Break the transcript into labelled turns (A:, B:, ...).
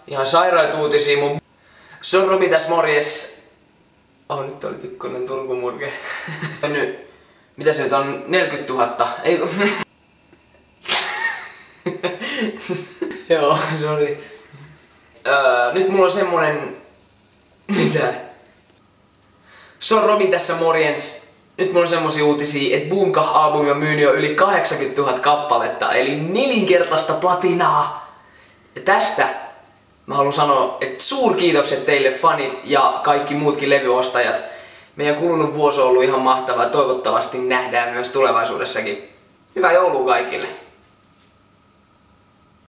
A: ihan sairaita uutisia. Se on Romi tässä, morjes. Nyt oli pikkuinen turkumurke. Nyt, mitä se nyt on? 40 000? Ei kun... Joo, sori. Nyt mulla on semmonen... Mitä? Se on Romi tässä, morjens. Nyt mulla on semmosia uutisia, että Boomkah-albumi on myynyt jo yli 80 000 kappaletta, eli 4-kertaista platinaa. Ja tästä mä haluan sanoa, että suurkiitokset teille fanit ja kaikki muutkin levyostajat. Meidän kulunut vuosi on ollut ihan mahtava ja toivottavasti nähdään myös tulevaisuudessakin. Hyvää joulua kaikille!